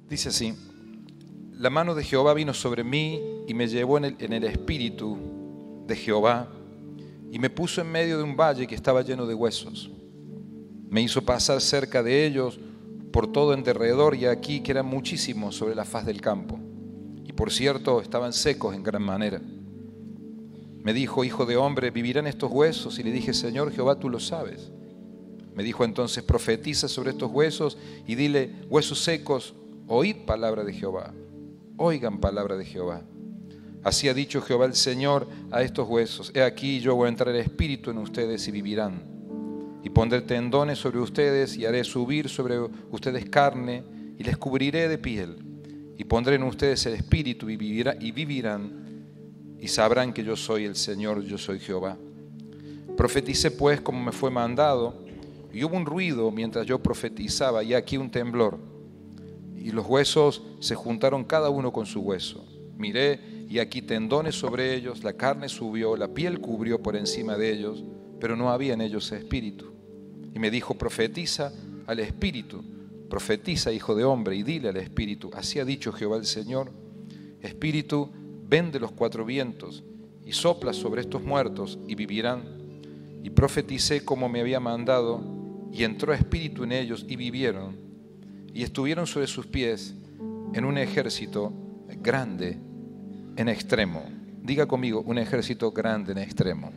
Dice así: la mano de Jehová vino sobre mí y me llevó en el espíritu de Jehová y me puso en medio de un valle que estaba lleno de huesos. Me hizo pasar cerca de ellos por todo en derredor, y aquí que eran muchísimos sobre la faz del campo, y por cierto estaban secos en gran manera. Me dijo: hijo de hombre, ¿vivirán estos huesos? Y le dije: Señor Jehová, tú lo sabes. Me dijo entonces: profetiza sobre estos huesos y dile: huesos secos, oíd palabra de Jehová. Oigan palabra de Jehová. Así ha dicho Jehová el Señor a estos huesos: he aquí, yo voy a entrar el espíritu en ustedes y vivirán. Y pondré tendones sobre ustedes y haré subir sobre ustedes carne y les cubriré de piel. Y pondré en ustedes el espíritu y vivirán y sabrán que yo soy el Señor, yo soy Jehová. Profeticé pues como me fue mandado, y hubo un ruido mientras yo profetizaba, y aquí un temblor. Y los huesos se juntaron cada uno con su hueso. Miré, y aquí tendones sobre ellos, la carne subió, la piel cubrió por encima de ellos, pero no había en ellos espíritu. Y me dijo: profetiza al espíritu, profetiza, hijo de hombre, y dile al espíritu: así ha dicho Jehová el Señor, espíritu, ven de los cuatro vientos, y sopla sobre estos muertos, y vivirán. Y profeticé como me había mandado, y entró espíritu en ellos, y vivieron, y estuvieron sobre sus pies en un ejército grande en extremo. Diga conmigo: un ejército grande en extremo.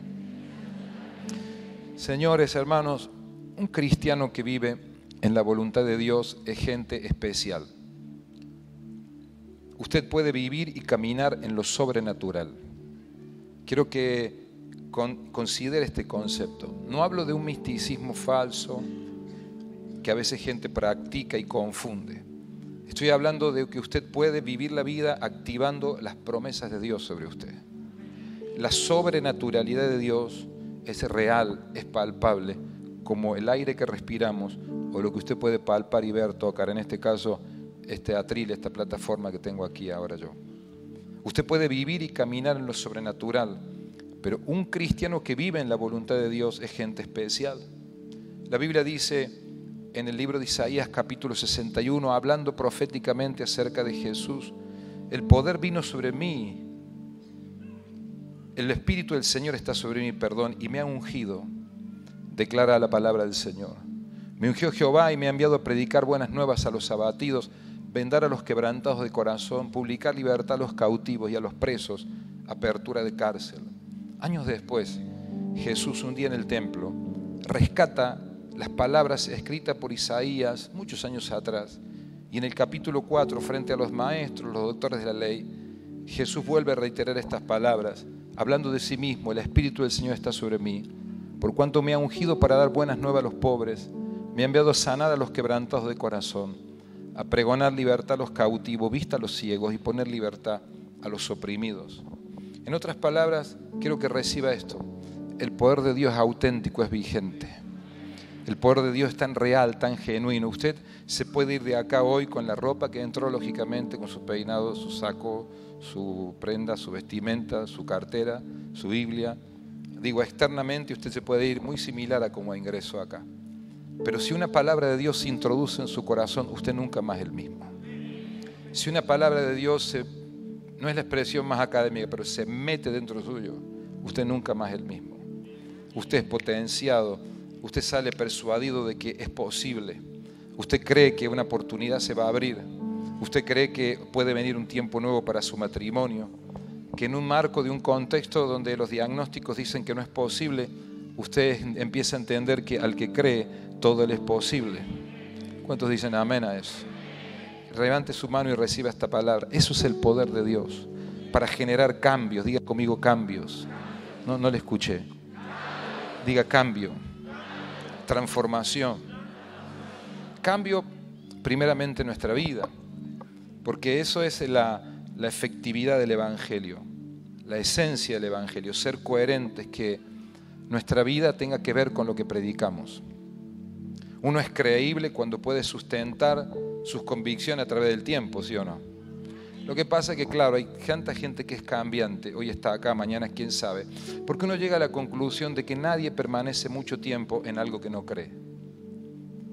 Señores, hermanos, un cristiano que vive en la voluntad de Dios es gente especial. Usted puede vivir y caminar en lo sobrenatural. Quiero que considere este concepto. No hablo de un misticismo falso que a veces gente practica y confunde. Estoy hablando de que usted puede vivir la vida activando las promesas de Dios sobre usted. La sobrenaturalidad de Dios es real, es palpable, como el aire que respiramos o lo que usted puede palpar y ver, tocar. En este caso, este atril, esta plataforma que tengo aquí ahora yo. Usted puede vivir y caminar en lo sobrenatural, pero un cristiano que vive en la voluntad de Dios es gente especial. La Biblia dice en el libro de Isaías capítulo 61, hablando proféticamente acerca de Jesús: el poder vino sobre mí, el Espíritu del Señor está sobre mí, y me ha ungido, declara la palabra del Señor. Me ungió Jehová y me ha enviado a predicar buenas nuevas a los abatidos, vendar a los quebrantados de corazón, publicar libertad a los cautivos y a los presos, apertura de cárcel. Años después, Jesús un día en el templo rescata las palabras escritas por Isaías muchos años atrás, y en el capítulo 4, frente a los maestros, los doctores de la ley, Jesús vuelve a reiterar estas palabras, hablando de sí mismo: el Espíritu del Señor está sobre mí, por cuanto me ha ungido para dar buenas nuevas a los pobres, me ha enviado a sanar a los quebrantados de corazón, a pregonar libertad a los cautivos, vista a los ciegos, y poner libertad a los oprimidos. En otras palabras, quiero que reciba esto: el poder de Dios es auténtico, es vigente. El poder de Dios es tan real, tan genuino. Usted se puede ir de acá hoy con la ropa que entró, lógicamente, con su peinado, su saco, su prenda, su vestimenta, su cartera, su Biblia. Digo, externamente usted se puede ir muy similar a como ingresó acá. Pero si una palabra de Dios se introduce en su corazón, usted nunca más es el mismo. Si una palabra de Dios no es la expresión más académica, pero se mete dentro suyo, usted nunca más es el mismo. Usted es potenciado, usted sale persuadido de que es posible. Usted cree que una oportunidad se va a abrir. Usted cree que puede venir un tiempo nuevo para su matrimonio, que en un marco de un contexto donde los diagnósticos dicen que no es posible, usted empieza a entender que al que cree, todo le es posible. ¿Cuántos dicen amén a eso? Levante su mano y reciba esta palabra. Eso es el poder de Dios para generar cambios. Diga conmigo: cambios. No le escuché. Diga: cambio, transformación. Cambio primeramente en nuestra vida, porque eso es la efectividad del Evangelio, la esencia del Evangelio, ser coherentes, que nuestra vida tenga que ver con lo que predicamos. Uno es creíble cuando puede sustentar sus convicciones a través del tiempo, ¿sí o no? Lo que pasa es que, claro, hay tanta gente que es cambiante, hoy está acá, mañana quién sabe, porque uno llega a la conclusión de que nadie permanece mucho tiempo en algo que no cree.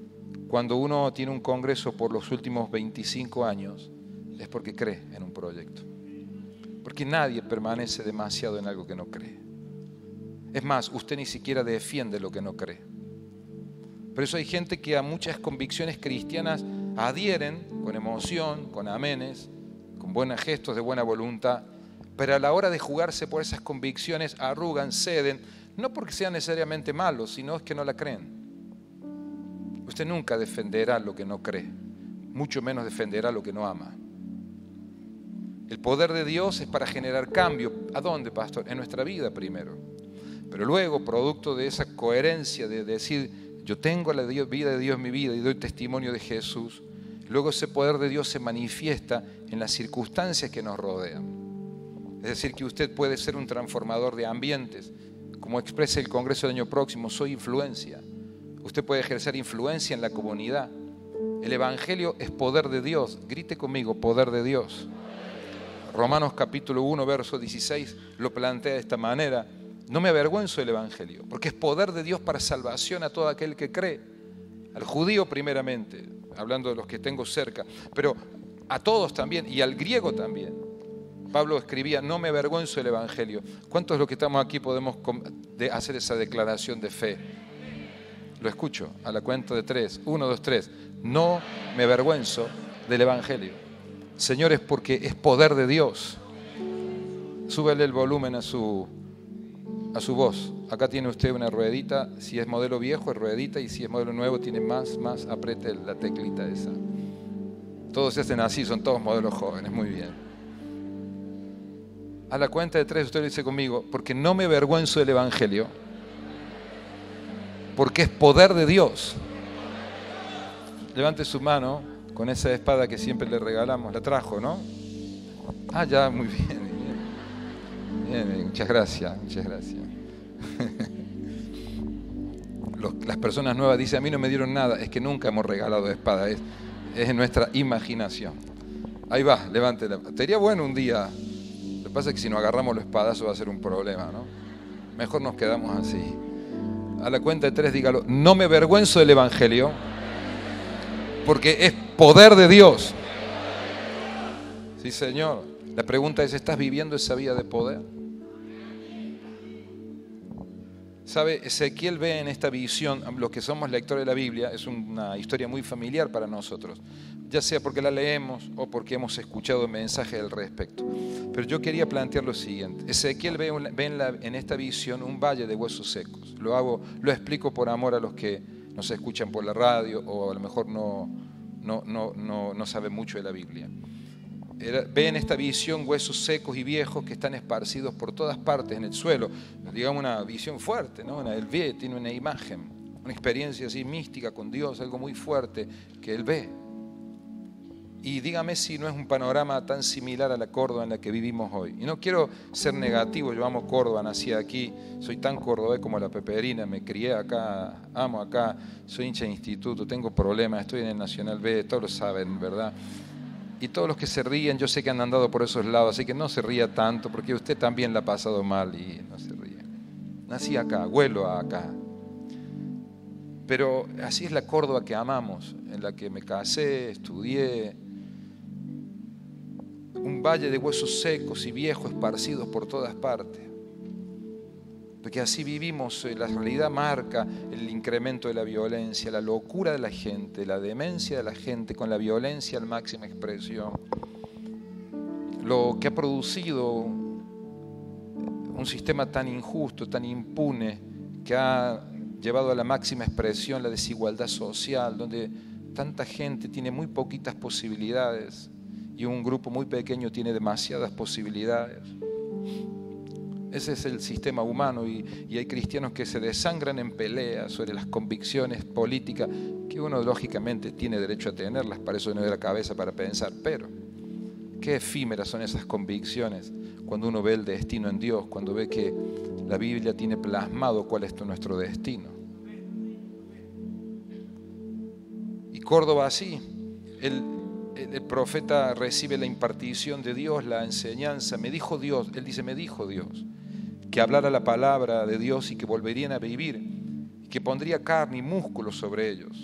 Cuando uno tiene un congreso por los últimos 25 años, es porque cree en un proyecto. Porque nadie permanece demasiado en algo que no cree. Es más, usted ni siquiera defiende lo que no cree. Por eso hay gente que a muchas convicciones cristianas adhieren con emoción, con amenes, con buenos gestos de buena voluntad, pero a la hora de jugarse por esas convicciones arrugan, ceden, no porque sean necesariamente malos, sino es que no la creen. Usted nunca defenderá lo que no cree, mucho menos defenderá lo que no ama. El poder de Dios es para generar cambio. ¿A dónde, pastor? En nuestra vida primero. Pero luego, producto de esa coherencia de decir, yo tengo la vida de Dios en mi vida y doy testimonio de Jesús, luego ese poder de Dios se manifiesta en las circunstancias que nos rodean. Es decir, que usted puede ser un transformador de ambientes. Como expresa el Congreso del año próximo, soy influencia. Usted puede ejercer influencia en la comunidad. El Evangelio es poder de Dios. Grite conmigo, poder de Dios. Romanos capítulo 1, verso 16 lo plantea de esta manera. No me avergüenzo del Evangelio, porque es poder de Dios para salvación a todo aquel que cree. Al judío primeramente, hablando de los que tengo cerca, pero a todos también y al griego también. Pablo escribía, no me avergüenzo del Evangelio. ¿Cuántos de los que estamos aquí podemos hacer esa declaración de fe? Lo escucho a la cuenta de 3. 1, 2, 3. No me avergüenzo del Evangelio. Señores, porque es poder de Dios. Súbele el volumen a su voz. Acá tiene usted una ruedita. Si es modelo viejo, es ruedita. Y si es modelo nuevo, tiene más. Apriete la teclita esa. Todos se hacen así, son todos modelos jóvenes. Muy bien. A la cuenta de 3, usted lo dice conmigo. Porque no me avergüenzo del Evangelio. Porque es poder de Dios. Levante su mano con esa espada que siempre le regalamos. La trajo, ¿no? Ah, ya, muy bien. Bien, muchas gracias. Las personas nuevas dicen, a mí no me dieron nada. Es que nunca hemos regalado espada. Es en nuestra imaginación. Ahí va, levántela. Sería bueno un día. Lo que pasa es que si nos agarramos los espadazos va a ser un problema, ¿no? Mejor nos quedamos así. A la cuenta de 3, dígalo. No me avergüenzo del Evangelio. Porque es poder de Dios. Sí, Señor. La pregunta es, ¿estás viviendo esa vida de poder? ¿Sabe? Ezequiel ve en esta visión, los que somos lectores de la Biblia, es una historia muy familiar para nosotros, ya sea porque la leemos o porque hemos escuchado mensajes al respecto. Pero yo quería plantear lo siguiente. Ezequiel ve en esta visión un valle de huesos secos. Lo explico por amor a los que nos escuchan por la radio o a lo mejor no saben mucho de la Biblia. Ve en esta visión huesos secos y viejos que están esparcidos por todas partes en el suelo. Digamos una visión fuerte, ¿no? Él ve, tiene una imagen, una experiencia así mística con Dios, algo muy fuerte que él ve. Y dígame si no es un panorama tan similar a la Córdoba en la que vivimos hoy. Y no quiero ser negativo, yo amo Córdoba, nací aquí, soy tan cordobés como la peperina, me crié acá, amo acá, soy hincha de instituto, tengo problemas, estoy en el Nacional B, todos lo saben, ¿verdad? Y todos los que se ríen, yo sé que han andado por esos lados, así que no se ría tanto, porque usted también la ha pasado mal y no se ríe. Nací acá, huelo acá. Pero así es la Córdoba que amamos, en la que me casé, estudié. Un valle de huesos secos y viejos esparcidos por todas partes. Porque así vivimos, la realidad marca el incremento de la violencia, la locura de la gente, la demencia de la gente con la violencia en máxima expresión. Lo que ha producido un sistema tan injusto, tan impune, que ha llevado a la máxima expresión la desigualdad social, donde tanta gente tiene muy poquitas posibilidades y un grupo muy pequeño tiene demasiadas posibilidades. Ese es el sistema humano y hay cristianos que se desangran en peleas sobre las convicciones políticas que uno lógicamente tiene derecho a tenerlas, para eso no hay la cabeza para pensar, pero qué efímeras son esas convicciones cuando uno ve el destino en Dios, cuando ve que la Biblia tiene plasmado cuál es nuestro destino. Y Córdoba así, el profeta recibe la impartición de Dios, la enseñanza, me dijo Dios, él dice, me dijo Dios, que hablara la palabra de Dios y que volverían a vivir, y que pondría carne y músculos sobre ellos.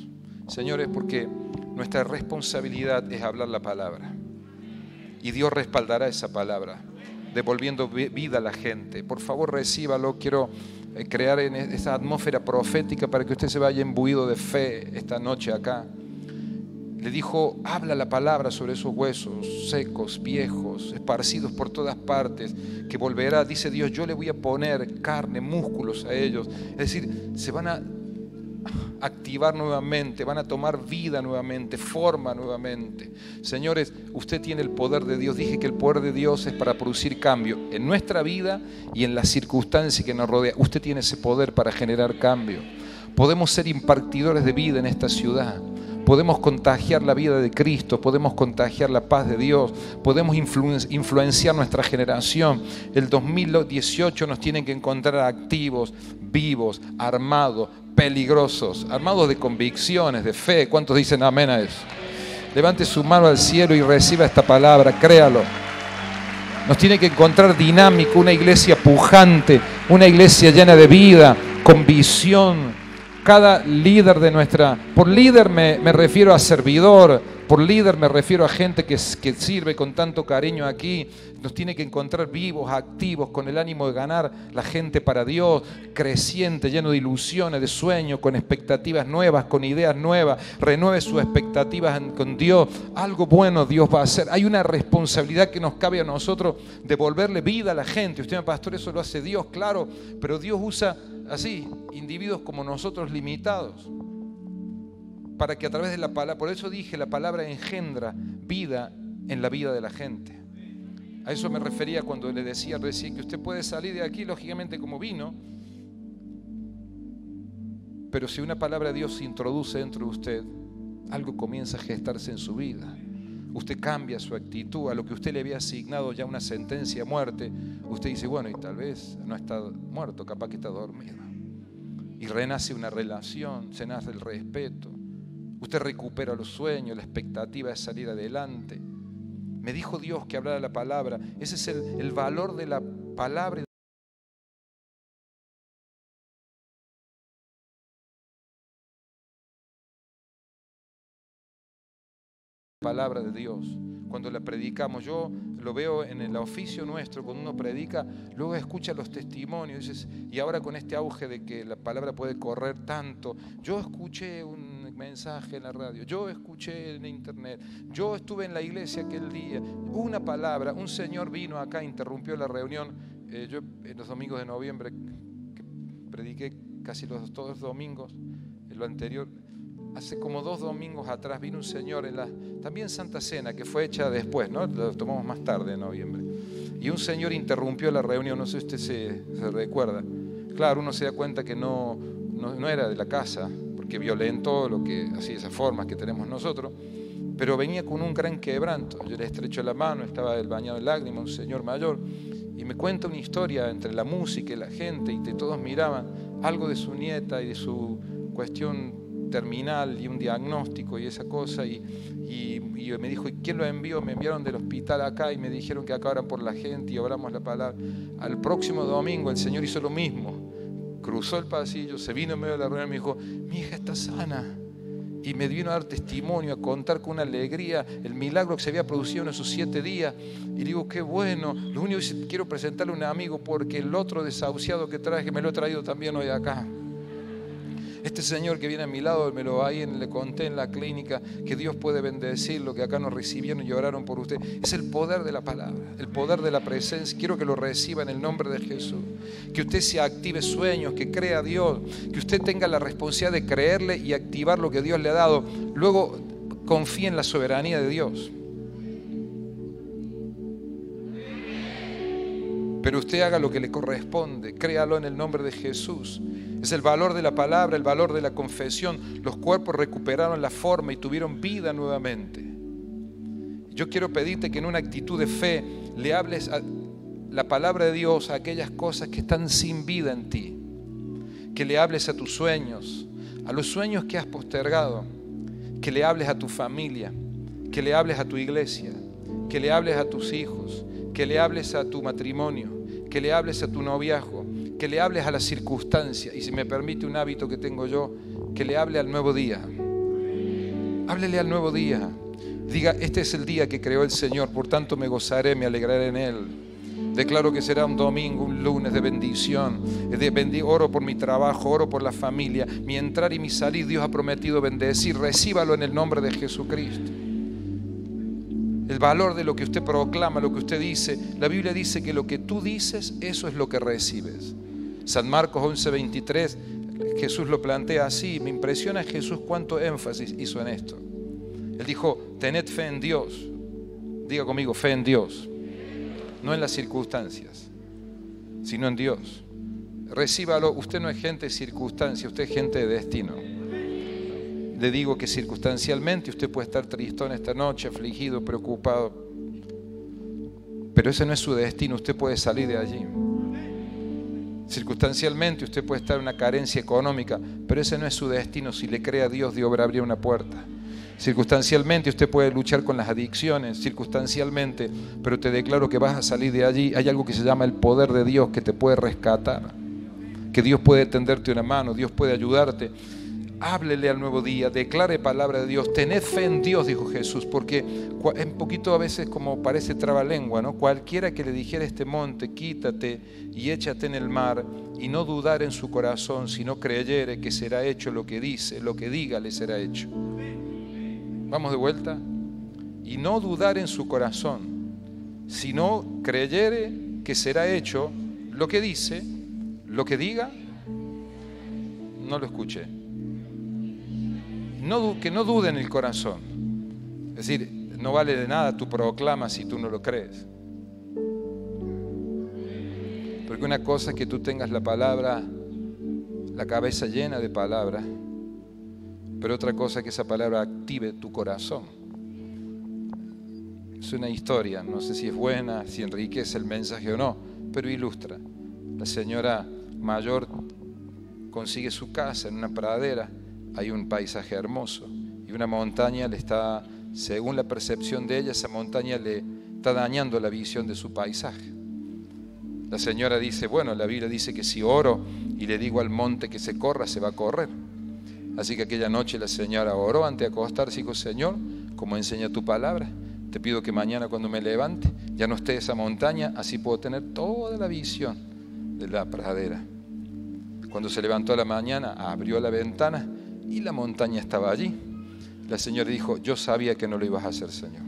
Señores, porque nuestra responsabilidad es hablar la palabra. Y Dios respaldará esa palabra, devolviendo vida a la gente. Por favor, recíbalo. Quiero crear en esa atmósfera profética para que usted se vaya imbuido de fe esta noche acá. Le dijo, habla la palabra sobre esos huesos secos, viejos, esparcidos por todas partes, que volverá, dice Dios, yo le voy a poner carne, músculos a ellos. Es decir, se van a activar nuevamente, van a tomar vida nuevamente, forma nuevamente. Señores, usted tiene el poder de Dios. Dije que el poder de Dios es para producir cambio en nuestra vida y en las circunstancias que nos rodea. Usted tiene ese poder para generar cambio. Podemos ser impartidores de vida en esta ciudad. Podemos contagiar la vida de Cristo, podemos contagiar la paz de Dios, podemos influenciar nuestra generación. El 2018 nos tienen que encontrar activos, vivos, armados, peligrosos, armados de convicciones, de fe. ¿Cuántos dicen amén a eso? Levante su mano al cielo y reciba esta palabra, créalo. Nos tiene que encontrar dinámico, una iglesia pujante, una iglesia llena de vida, con visión. Cada líder de nuestra... Por líder me refiero a servidor, por líder me refiero a gente que sirve con tanto cariño aquí. Nos tiene que encontrar vivos, activos, con el ánimo de ganar la gente para Dios, creciente, lleno de ilusiones, de sueños, con expectativas nuevas, con ideas nuevas. Renueve sus expectativas con Dios. Algo bueno Dios va a hacer. Hay una responsabilidad que nos cabe a nosotros de devolverle vida a la gente. Usted, pastor, eso lo hace Dios, claro, pero Dios usa así, individuos como nosotros limitados, para que a través de la palabra, por eso dije, la palabra engendra vida en la vida de la gente. A eso me refería cuando le decía recién que usted puede salir de aquí, lógicamente, como vino, pero si una palabra de Dios se introduce dentro de usted, algo comienza a gestarse en su vida. Usted cambia su actitud a lo que usted le había asignado ya una sentencia de muerte. Usted dice, bueno, y tal vez no está muerto, capaz que está dormido. Y renace una relación, se nace el respeto. Usted recupera los sueños, la expectativa de salir adelante. Me dijo Dios que hablara la palabra. Ese es el valor de la palabra. Palabra de Dios, cuando la predicamos, yo lo veo en el oficio nuestro, cuando uno predica, luego escucha los testimonios, y ahora con este auge de que la palabra puede correr tanto, yo escuché un mensaje en la radio, yo escuché en internet, yo estuve en la iglesia aquel día, una palabra, un señor vino acá, interrumpió la reunión, yo en los domingos de noviembre, que prediqué casi todos los domingos, en lo anterior, hace como 2 domingos atrás vino un señor también Santa Cena, que fue hecha después, ¿no? Lo tomamos más tarde en noviembre. Y un señor interrumpió la reunión, no sé si usted se recuerda. Claro, uno se da cuenta que no era de la casa, porque violentó así esas formas que tenemos nosotros, pero venía con un gran quebranto. Yo le estrecho la mano, estaba él bañado en lágrimas, un señor mayor, y me cuenta una historia entre la música y la gente, y todos miraban algo de su nieta y de su cuestión terminal y un diagnóstico y esa cosa, y me dijo, ¿y quién lo envió? Me enviaron del hospital acá y me dijeron que acá oran por la gente y oramos la palabra. Al próximo domingo el Señor hizo lo mismo, cruzó el pasillo, se vino en medio de la reunión y me dijo, mi hija está sana, y me vino a dar testimonio, a contar con una alegría el milagro que se había producido en esos 7 días, y digo, qué bueno. Lo único que quiero presentarle a un amigo, porque el otro desahuciado que traje me lo he traído también hoy acá. Este señor que viene a mi lado, le conté en la clínica que Dios puede bendecirlo, que acá nos recibieron y oraron por usted. Es el poder de la palabra, el poder de la presencia. Quiero que lo reciba en el nombre de Jesús. Que usted se active sueños, que crea a Dios, que usted tenga la responsabilidad de creerle y activar lo que Dios le ha dado. Luego confíe en la soberanía de Dios. Pero usted haga lo que le corresponde, créalo en el nombre de Jesús. Es el valor de la palabra, el valor de la confesión. Los cuerpos recuperaron la forma y tuvieron vida nuevamente. Yo quiero pedirte que en una actitud de fe le hables a la palabra de Dios a aquellas cosas que están sin vida en ti. Que le hables a tus sueños, a los sueños que has postergado. Que le hables a tu familia, que le hables a tu iglesia, que le hables a tus hijos, que le hables a tu matrimonio, que le hables a tu noviazgo, que le hables a las circunstancias, y si me permite un hábito que tengo yo, que le hable al nuevo día. Háblele al nuevo día. Diga, este es el día que creó el Señor, por tanto me gozaré, me alegraré en Él. Declaro que será un domingo, un lunes de bendición. Oro por mi trabajo, oro por la familia. Mi entrar y mi salir, Dios ha prometido bendecir. Recíbalo en el nombre de Jesucristo. El valor de lo que usted proclama, lo que usted dice. La Biblia dice que lo que tú dices, eso es lo que recibes. San Marcos 11:23, Jesús lo plantea así. Me impresiona Jesús cuánto énfasis hizo en esto. Él dijo, tened fe en Dios. Diga conmigo, fe en Dios. No en las circunstancias, sino en Dios. Recíbalo. Usted no es gente de circunstancia, usted es gente de destino. Le digo que circunstancialmente usted puede estar tristón esta noche, afligido, preocupado, pero ese no es su destino. Usted puede salir de allí. Circunstancialmente usted puede estar en una carencia económica, pero ese no es su destino. Si le cree a Dios, Dios abrirá una puerta. Circunstancialmente usted puede luchar con las adicciones, circunstancialmente, pero te declaro que vas a salir de allí. Hay algo que se llama el poder de Dios que te puede rescatar, que Dios puede tenderte una mano, Dios puede ayudarte. Háblele al nuevo día, declare palabra de Dios, tened fe en Dios, dijo Jesús, porque es un poquito a veces como parece trabalengua, ¿no? Cualquiera que le dijera a este monte, quítate y échate en el mar, y no dudar en su corazón, sino creyere que será hecho lo que dice, lo que diga le será hecho. Vamos de vuelta. Y no dudar en su corazón, sino creyere que será hecho lo que dice, lo que diga. No lo escuché. Que no dude en el corazón. Es decir, no vale de nada tu proclama si tú no lo crees. Porque una cosa es que tú tengas la palabra, la cabeza llena de palabras, pero otra cosa es que esa palabra active tu corazón. Es una historia, no sé si es buena, si enriquece el mensaje o no, pero ilustra. La señora mayor consigue su casa en una pradera, hay un paisaje hermoso y una montaña le está, según la percepción de ella, esa montaña le está dañando la visión de su paisaje. La señora dice, bueno, la Biblia dice que si oro y le digo al monte que se corra, se va a correr. Así que aquella noche la señora oró antes de acostarse y dijo, Señor, como enseña tu palabra, te pido que mañana cuando me levante ya no esté esa montaña, así puedo tener toda la visión de la pradera. Cuando se levantó a la mañana, abrió la ventana y la montaña estaba allí. La señora dijo, yo sabía que no lo ibas a hacer, Señor.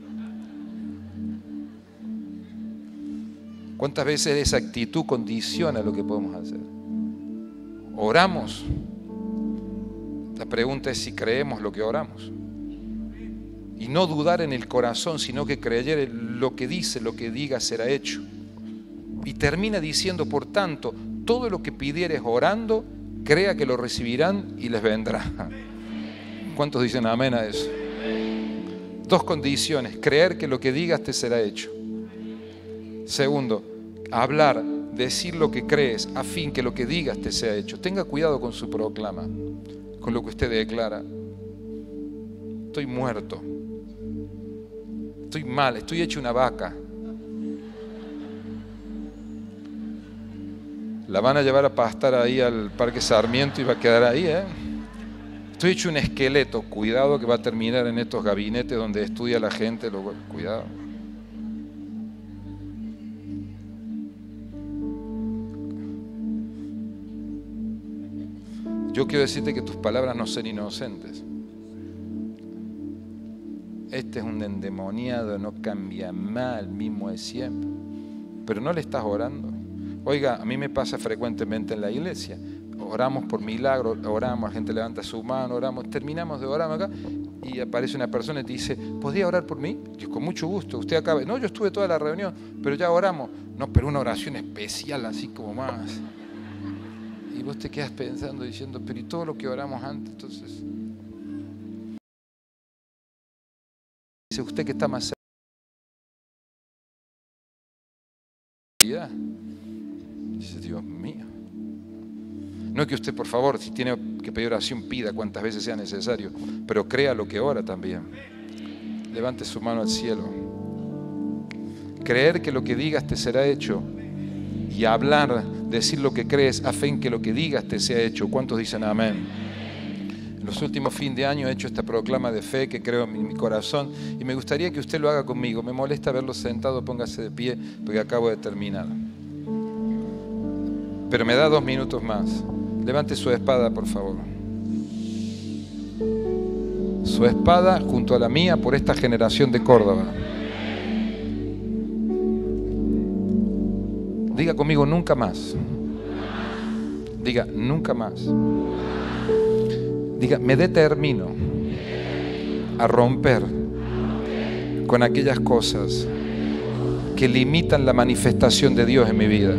¿Cuántas veces esa actitud condiciona lo que podemos hacer? Oramos. La pregunta es si creemos lo que oramos. Y no dudar en el corazón, sino que creer lo que dice, lo que diga será hecho. Y termina diciendo, por tanto, todo lo que pidieres orando, crea que lo recibirán y les vendrá. ¿Cuántos dicen amén a eso? Dos condiciones: creer que lo que digas te será hecho. Segundo, hablar, decir lo que crees a fin que lo que digas te sea hecho. Tenga cuidado con su proclama, con lo que usted declara. Estoy muerto, estoy mal, estoy hecho una vaca. La van a llevar a pastar ahí al Parque Sarmiento y va a quedar ahí, Estoy hecho un esqueleto. Cuidado que va a terminar en estos gabinetes donde estudia la gente. Cuidado. Yo quiero decirte que tus palabras no son inocentes. Este es un endemoniado, no cambia más, el mismo de siempre. Pero no le estás orando. Oiga, a mí me pasa frecuentemente en la iglesia. Oramos por milagros, oramos, la gente levanta su mano, oramos, terminamos de orar acá y aparece una persona y te dice, ¿podría orar por mí? Yo, con mucho gusto. Usted acaba, no, yo estuve toda la reunión, pero ya oramos. No, pero una oración especial, así como más. Y vos te quedas pensando, diciendo, pero ¿y todo lo que oramos antes? Entonces, dice usted que está más cerca. Dice, Dios mío. No es que usted, por favor, si tiene que pedir oración, pida cuantas veces sea necesario, pero crea lo que ora también. Levante su mano al cielo. Creer que lo que digas te será hecho y hablar, decir lo que crees a fin que lo que digas te sea hecho. ¿Cuántos dicen amén? Los últimos fin de año he hecho esta proclama de fe que creo en mi corazón y me gustaría que usted lo haga conmigo. Me molesta verlo sentado, póngase de pie porque acabo de terminar. Pero me da 2 minutos más. Levante su espada, por favor. Su espada junto a la mía por esta generación de Córdoba. Diga conmigo, nunca más. Diga, nunca más. Diga, me determino a romper con aquellas cosas que limitan la manifestación de Dios en mi vida.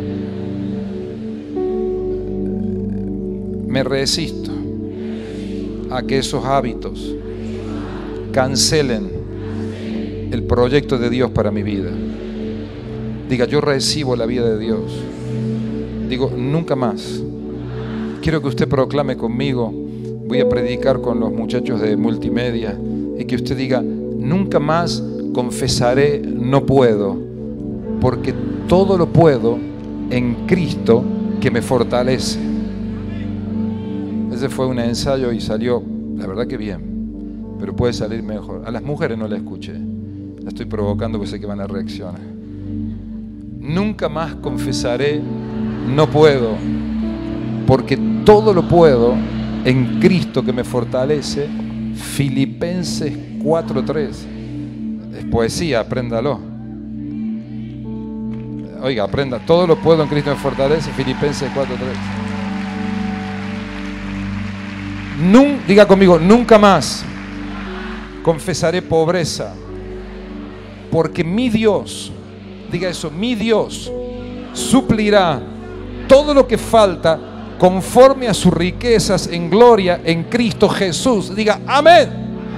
Me resisto a que esos hábitos cancelen el proyecto de Dios para mi vida. Diga, yo recibo la vida de Dios. Digo, nunca más. Quiero que usted proclame conmigo. Voy a predicar con los muchachos de multimedia y que usted diga, nunca más confesaré no puedo, porque todo lo puedo en Cristo que me fortalece. Ese fue un ensayo y salió, la verdad que bien, pero puede salir mejor. A las mujeres no la escuché, la estoy provocando porque sé que van a reaccionar. Nunca más confesaré no puedo, porque todo lo puedo en Cristo que me fortalece. Filipenses 4:3. Es poesía, apréndalo. Oiga, aprenda. Todo lo puedo en Cristo que me fortalece. Filipenses 4:3. Diga conmigo, nunca más confesaré pobreza, porque mi Dios, diga eso, mi Dios suplirá todo lo que falta conforme a sus riquezas en gloria en Cristo Jesús. Diga, amén.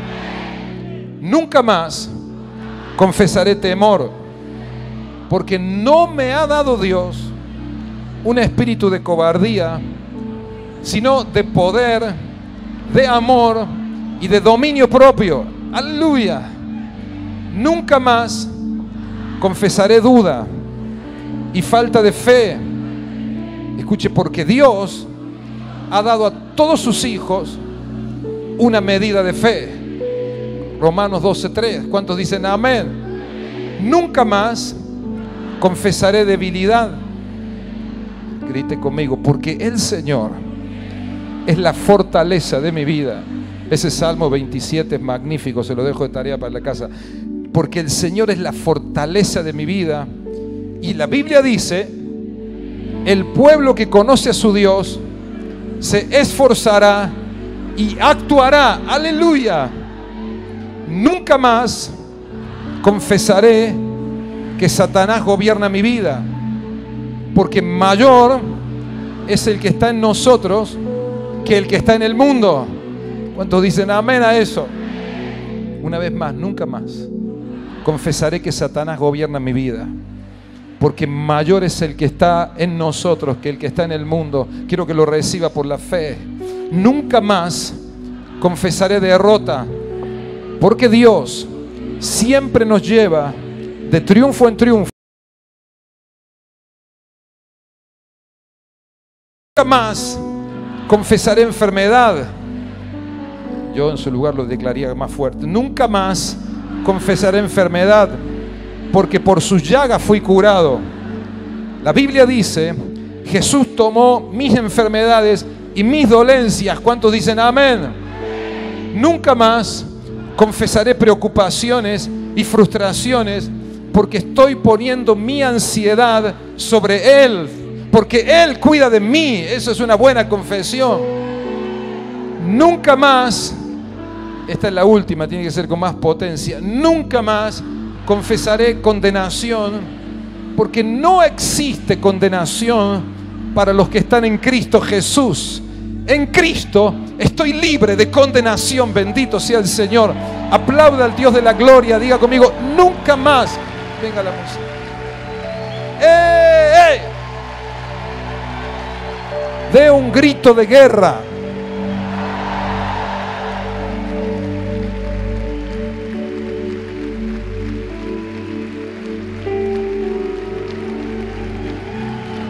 Nunca más confesaré temor, porque no me ha dado Dios un espíritu de cobardía, sino de poder, de amor y de dominio propio. Aleluya. Nunca más confesaré duda y falta de fe. Escuche, porque Dios ha dado a todos sus hijos una medida de fe. Romanos 12:3. ¿Cuántos dicen amén? Nunca más confesaré debilidad. Grite conmigo, porque el Señor es la fortaleza de mi vida. Ese Salmo 27 es magnífico, se lo dejo de tarea para la casa. Porque el Señor es la fortaleza de mi vida. Y la Biblia dice, el pueblo que conoce a su Dios se esforzará y actuará. Aleluya. Nunca más confesaré que Satanás gobierna mi vida, porque mayor es el que está en nosotros que el que está en el mundo. ¿Cuántos dicen amén a eso? Una vez más, nunca más confesaré que Satanás gobierna mi vida, porque mayor es el que está en nosotros que el que está en el mundo. Quiero que lo reciba por la fe. Nunca más confesaré derrota, porque Dios siempre nos lleva de triunfo en triunfo. Nunca más confesaré enfermedad. Yo en su lugar lo declararía más fuerte. Nunca más confesaré enfermedad, porque por sus llagas fui curado. La Biblia dice, Jesús tomó mis enfermedades y mis dolencias. ¿Cuántos dicen amén? Nunca más confesaré preocupaciones y frustraciones, porque estoy poniendo mi ansiedad sobre Él, porque Él cuida de mí. Eso es una buena confesión. Nunca más, esta es la última, tiene que ser con más potencia, nunca más confesaré condenación, porque no existe condenación para los que están en Cristo Jesús. En Cristo estoy libre de condenación. Bendito sea el Señor. Aplauda al Dios de la gloria. Diga conmigo, nunca más. Venga la música. ¡Ey, ey! De un grito de guerra.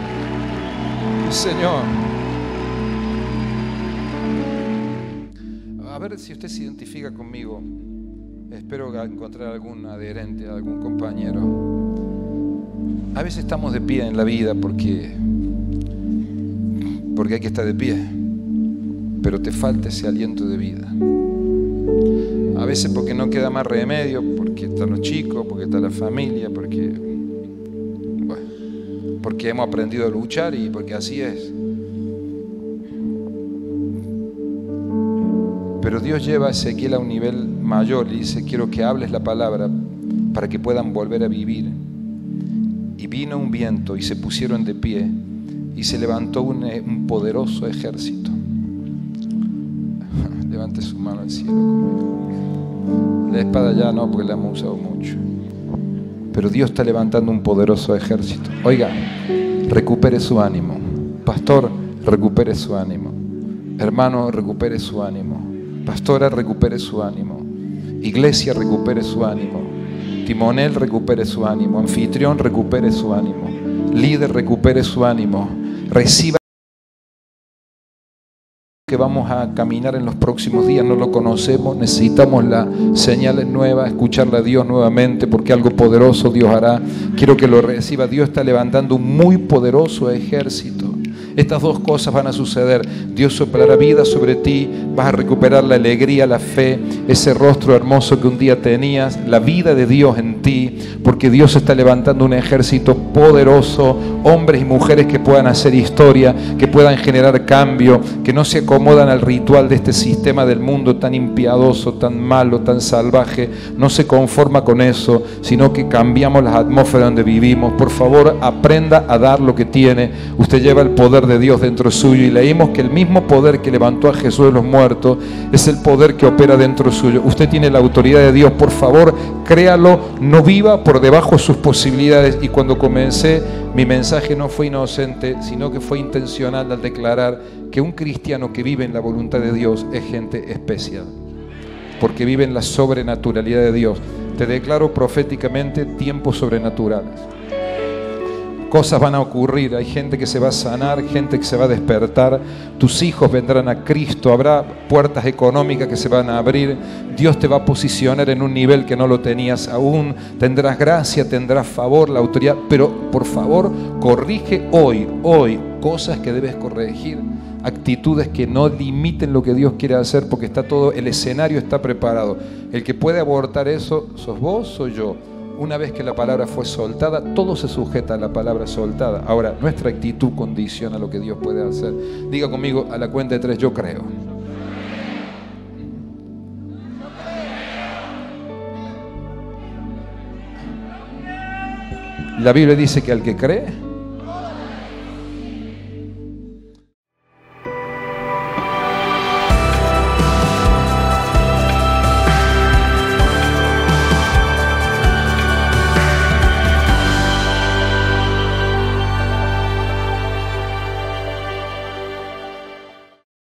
Señor. ver si usted se identifica conmigo. Espero encontrar algún adherente, algún compañero. A veces estamos de pie en la vida porque hay que estar de pie, pero te falta ese aliento de vida. A veces porque no queda más remedio, porque están los chicos, porque está la familia, porque hemos aprendido a luchar y porque así es. Pero Dios lleva a Ezequiel a un nivel mayor y dice: quiero que hables la palabra para que puedan volver a vivir. Y vino un viento y se pusieron de pie y se levantó un poderoso ejército. Levante su mano al cielo conmigo. La espada ya no, porque la hemos usado mucho. Pero Dios está levantando un poderoso ejército. Oiga, recupere su ánimo. Pastor, recupere su ánimo. Hermano, recupere su ánimo. Pastora, recupere su ánimo. Iglesia, recupere su ánimo. Timonel, recupere su ánimo. Anfitrión, recupere su ánimo. Líder, recupere su ánimo. Reciba que vamos a caminar en los próximos días. No lo conocemos, necesitamos las señales nuevas, escucharle a Dios nuevamente, porque algo poderoso Dios hará. Quiero que lo reciba. Dios está levantando un muy poderoso ejército. Estas dos cosas van a suceder. Dios soplará vida sobre ti, vas a recuperar la alegría, la fe, ese rostro hermoso que un día tenías, la vida de Dios en ti, porque Dios está levantando un ejército poderoso, hombres y mujeres que puedan hacer historia, que puedan generar cambio, que no se acomodan al ritual de este sistema del mundo tan impiadoso, tan malo, tan salvaje. No se conforma con eso, sino que cambiamos las atmósferas donde vivimos. Por favor, aprenda a dar lo que tiene. Usted lleva el poder de Dios dentro suyo y leímos que el mismo poder que levantó a Jesús de los muertos es el poder que opera dentro suyo. Usted tiene la autoridad de Dios. Por favor, créalo, no viva por debajo de sus posibilidades. Y cuando comencé, mi mensaje no fue inocente, sino que fue intencional al declarar que un cristiano que vive en la voluntad de Dios es gente especial, porque vive en la sobrenaturalidad de Dios. Te declaro proféticamente tiempos sobrenaturales. Cosas van a ocurrir, hay gente que se va a sanar, gente que se va a despertar, tus hijos vendrán a Cristo, habrá puertas económicas que se van a abrir, Dios te va a posicionar en un nivel que no lo tenías aún, tendrás gracia, tendrás favor, la autoridad, pero por favor corrige hoy cosas que debes corregir, actitudes que no limiten lo que Dios quiere hacer, porque está todo, el escenario está preparado. El que puede abortar eso, ¿sos vos, soy yo? Una vez que la palabra fue soltada, todo se sujeta a la palabra soltada. Ahora, nuestra actitud condiciona lo que Dios puede hacer. Diga conmigo a la cuenta de 3, yo creo. La Biblia dice que al que cree,